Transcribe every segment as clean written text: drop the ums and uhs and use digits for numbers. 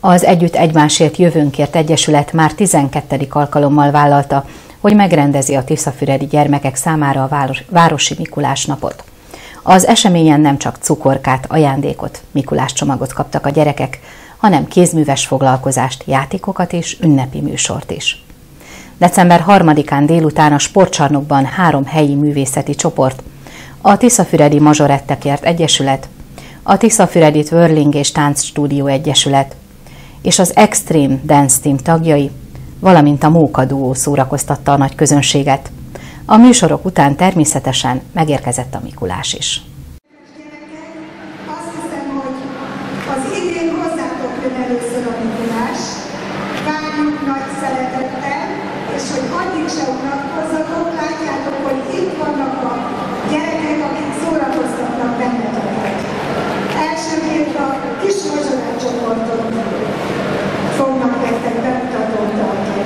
Az Együtt Egymásért Jövőnkért Egyesület már 12. alkalommal vállalta, hogy megrendezi a tiszafüredi gyermekek számára a Városi Mikulás napot. Az eseményen nem csak cukorkát, ajándékot, Mikulás csomagot kaptak a gyerekek, hanem kézműves foglalkozást, játékokat és ünnepi műsort is. December 3-án délután a sportcsarnokban 3 helyi művészeti csoport, a Tiszafüredi Mazsorettekért Egyesület, a Tiszafüredi Twirling és Táncstúdió Egyesület és az Extreme Dance Team tagjai, valamint a Móka Duó szórakoztatta a nagy közönséget. A műsorok után természetesen megérkezett a Mikulás is. Azt hiszem, hogy az idén hozzátok jön először a Mikulás. Várjuk nagy szeretettel, és hogy addig se unatkozzatok, látjátok, hogy itt vannak a gyerekek, akik szórakoztatnak benneteket. Elsőként a kis Mazsorát csoportot fognak nektek bemutatót tartani.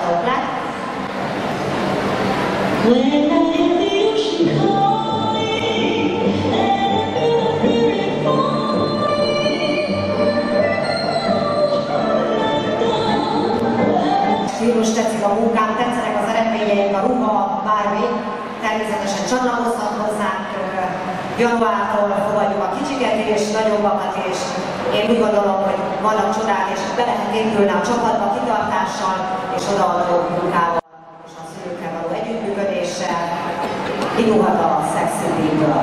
szólok le. Stílus, tetszik a munkám, tetszenek az eredményeink, a ruha, bármi. Természetesen csatlakozhat hozzánk. Januártól fogadjuk a kicsiket és nagyobbakat, és én úgy gondolom, hogy vannak csodák, és be lehet épülni a csapatba kitartással és odaadó munkával, és a szülőkkel való együttműködéssel. Indulhat a Sexy Teamből.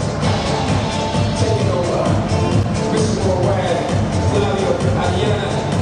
Taking over, Mr. Worldwide, Flavio Ariana.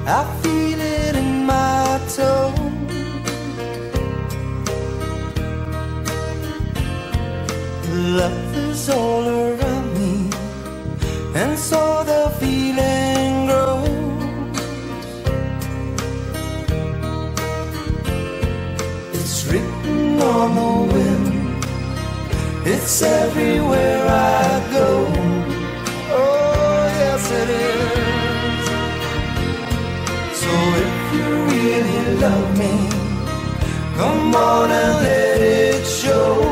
I feel it in my toe. Love is all around me, and so the feeling grows. It's written on the wind, it's everywhere I go. Oh, yes it is. So if you really love me, come on and let it show.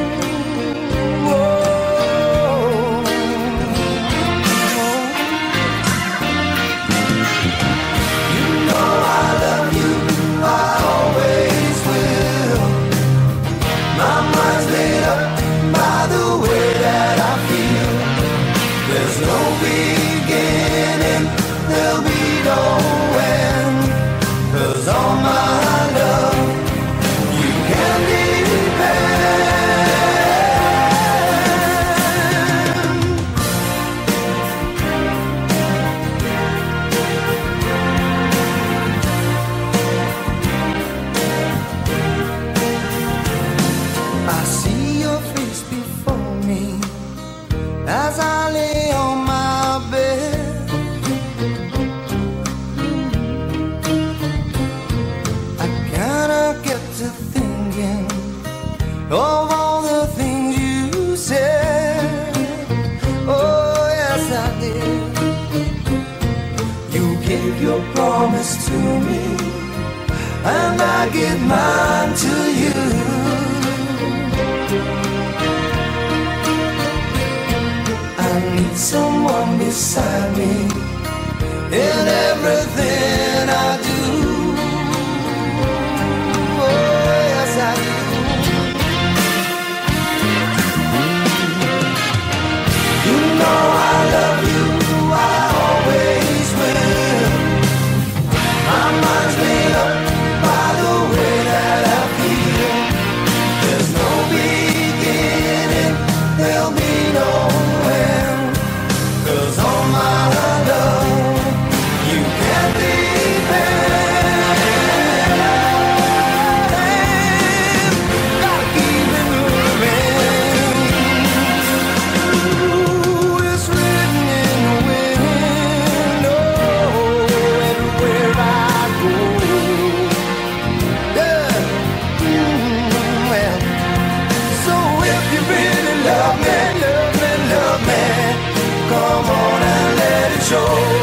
As I lay on my bed, I kinda get to thinking of all the things you said. Oh, yes, I did. You gave your promise to me, and I give mine to you. I need someone beside me in everything I do. Oh, yes, I do. You know I love you, I always will. My mind's made up by the way that I feel. There's no beginning, there'll be no end. 'Cause all my love, you can depend. Gotta keep it moving. Ooh, it's written in the wind. Oh, everywhere I go. Yeah. Well, so if you really love me, love me, love me, come on and let it show.